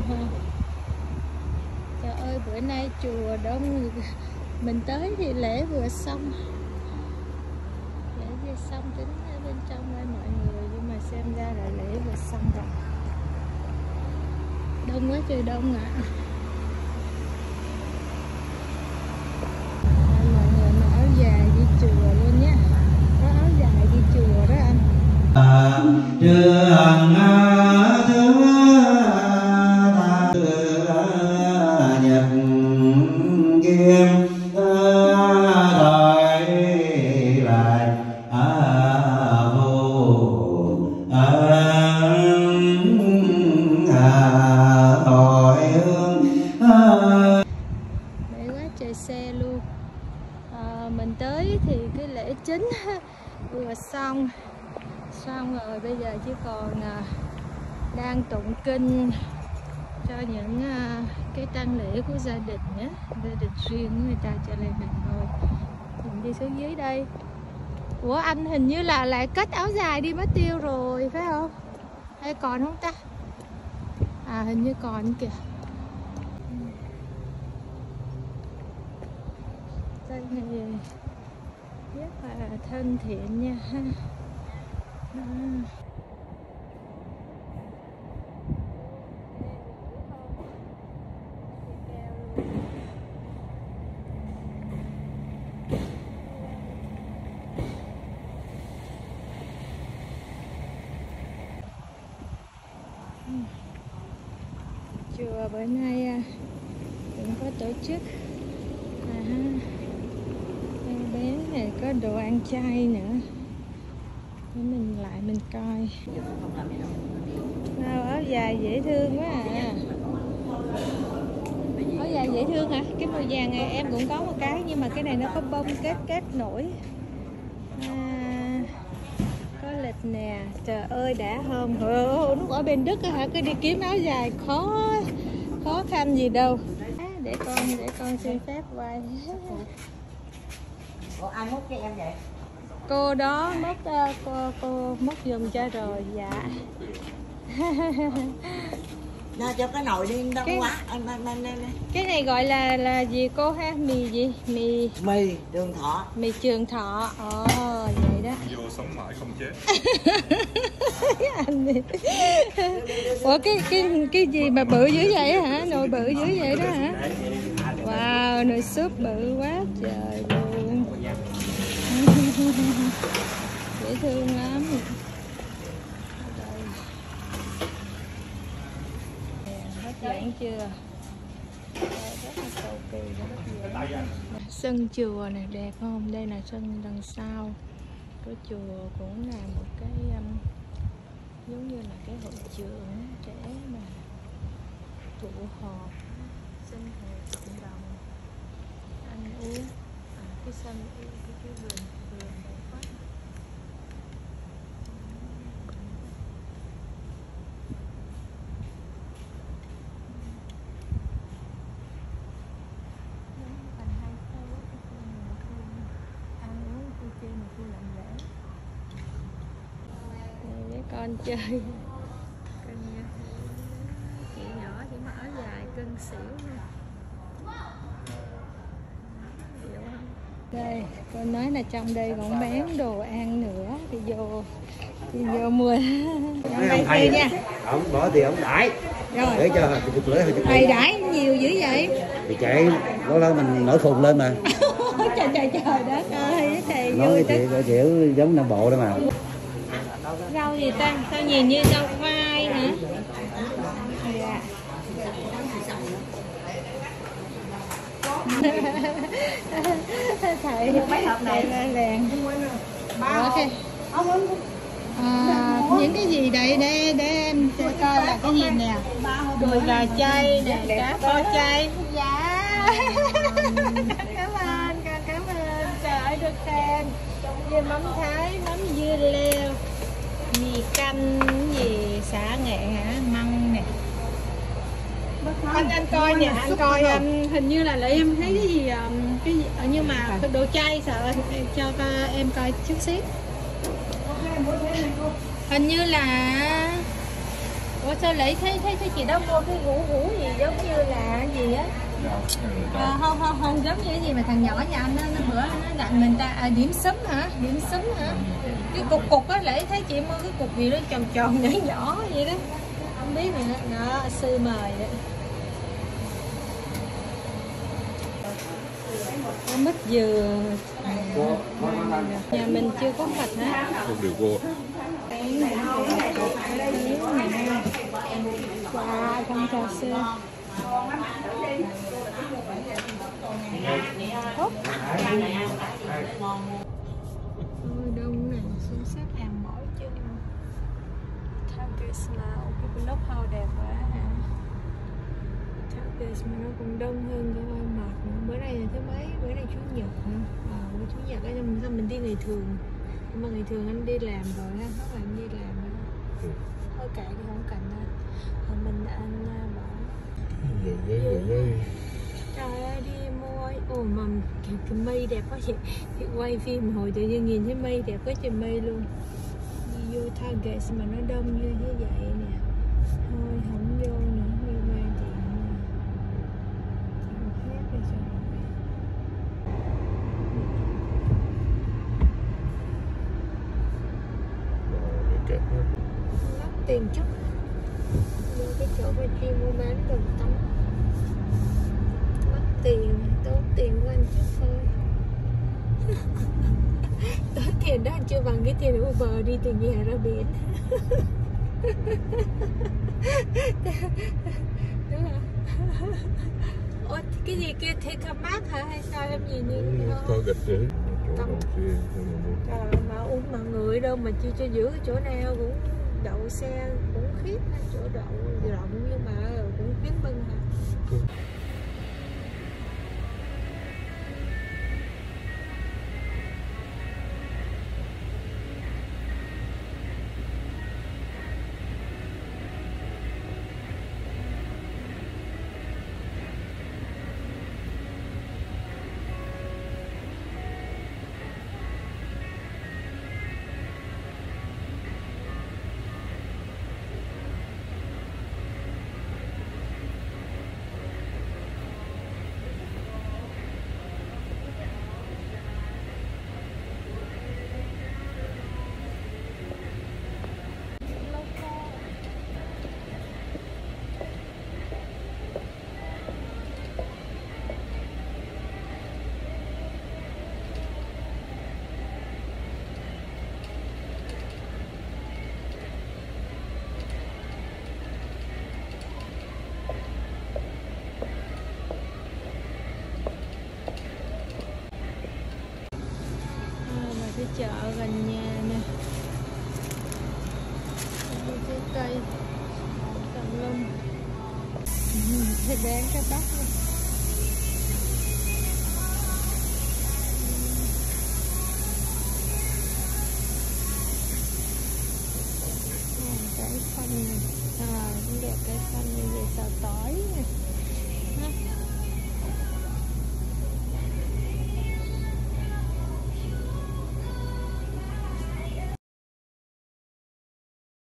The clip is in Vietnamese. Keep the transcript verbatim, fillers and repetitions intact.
Trời ơi, bữa nay chùa đông. Mình tới thì lễ vừa xong. Lễ vừa xong tính ở bên trong với mọi người, nhưng mà xem ra là lễ vừa xong rồi. Đông quá trời đông ạ. À. Mọi người mặc áo dài đi chùa luôn nhé. Có áo dài đi chùa đó anh. Trường nhật kim thời lại vô tội hương. Để quá trời xe luôn. À, mình tới thì cái lễ chính vừa xong xong rồi, bây giờ chỉ còn à, đang tụng kinh cho những à, cái tang lễ của gia đình nhé, gia đình riêng của người ta cho nên mình thôi. Mình đi xuống dưới đây. Ủa anh hình như là lại cất áo dài đi mất tiêu rồi phải không? Hay còn không ta? À hình như còn kìa. Đây này rất là thân thiện nha ha. À. Chùa bữa nay cũng có tổ chức à, bé này có đồ ăn chay nữa. Để mình lại mình coi. Wow, áo dài dễ thương quá à. Áo dài dễ thương hả? Cái màu vàng này em cũng có một cái, nhưng mà cái này nó có bông kết kết nổi. À, có lịch nè. Trời ơi đã hôm. Ồ, nó ở bên Đức hả? Cứ đi kiếm áo dài khó khó khăn gì đâu. À, để con để con xin phép quay. Ủa, ai múc cho em vậy? Cô đó móc uh, cô cô móc giùm cho rồi. Dạ. Ra cho cái nồi đi đông cái, quá. Anh, anh, anh, anh. Cái này gọi là là gì cô ha? Mì gì? Mì mì Trường Thọ. Mì Trường Thọ. Ồ vậy đó. Vô sống mãi không chết. Anh đi. Ủa cái cái cái gì mà bự dữ vậy hả? Nồi bự dữ vậy đó hả? Wow, nồi súp bự quá trời luôn. Dễ thương lắm. Hấp dẫn chưa? Rất là cầu kỳ, rất hấp dẫn. Sân chùa này đẹp không? Đây là sân đằng sau của chùa, cũng là một cái um, giống như là cái hội trường trẻ mà tụ họp, sinh hoạt cộng đồng, ăn uống. À, cái sân cái cái vườn vườn đẹp quá. Con chơi con chị nhỏ chỉ mặc áo dài cưng xỉu luôn. Đây con nói là trong đây còn bán đồ ăn nữa thì vô thì vô mua. Đây thầy nha, Ông bỏ thì ông đãi rồi để cho chụp lưỡi hơi chụp thầy đãi nhiều dữ vậy thì chạy đó là mình nổi khùng lên mà. Trời trời trời đất ơi, thầy Nói cái chuyện kiểu giống Nam Bộ đó mà. Rau gì ta? Sao nhìn như rau khoai hả? Dạ. Thầy mấy hộp này lèn. Ok. À, những cái gì đây để để em sẽ coi là cái gì nè. Đùi gà chay nè, cá kho chay. Dạ. Cảm ơn, cảm ơn. Trời ơi được khen. Dưa mắm Thái, mắm dưa leo, mì canh gì xả nghệ hả, măng nè. Anh anh coi nè, anh coi um, hình như là lại em thấy cái gì um, cái gì, nhưng mà đồ chay sợ cho em coi chút xíu. Hình như là Ủa sao lại thấy thấy thấy chị đó mua cái hũ hũ gì giống như là gì á? À, không không không giống như cái gì mà thằng nhỏ nhà anh nó, nó bữa nó dặn mình ta à, điểm sấm hả? Điểm sấm hả? Cái cục cục á, lại thấy chị mua cái cục gì đó tròn tròn nhỏ nhỏ vậy đó. Không biết nữa. Đó, sư mời đó. Có mít dừa. Nhà mình chưa có mạch hả? Không được cô. Wow, con trà sữa. Ôi đông nè, xuống xếp hàng mỏi chân. Target Smile, cái vlog how đẹp quá hả? Target Smile nó cũng đông hơn cái mặt nữa. Bữa nay là thứ mấy? Bữa nay chủ nhật hả? À, bữa chủ nhật ấy, sao mình đi ngày thường? Nhưng mà ngày thường anh đi làm rồi ha, hết là anh đi làm rồi. Thôi kệ đi, không cần đâu. Còn mình anh bảo Về về về về. trời ơi đi mua ồ mà cái, cái mây đẹp quá chị. Chị quay phim hồi tự nhiên nhìn thấy mây đẹp quá trời mây luôn. Đi vô Target mà nó đông như thế vậy nè, thôi không vô nữa, đi qua tiệm tiệm khác đi cho Rồi, lắp tiền chút vô cái chỗ mà chuyên mua bán đồ tắm, mất tiền tốn tiền của anh chút thôi. Tốn tiền đó anh chưa bằng cái tiền Uber đi từ nhà ra biển. Đúng không? Ủa cái gì kia take a bath hả hay sao em nhìn như có gạch chứ. Tắm. Trời ơi, mà uống mà người đâu mà chưa cho giữ cái chỗ nào cũng đậu xe cũng khiếp, chỗ đậu rộng nhưng mà cũng khiếp bưng hả? Cái chợ gần nhà nè, trái cây tầm lum, thấy bán cái bắp luôn.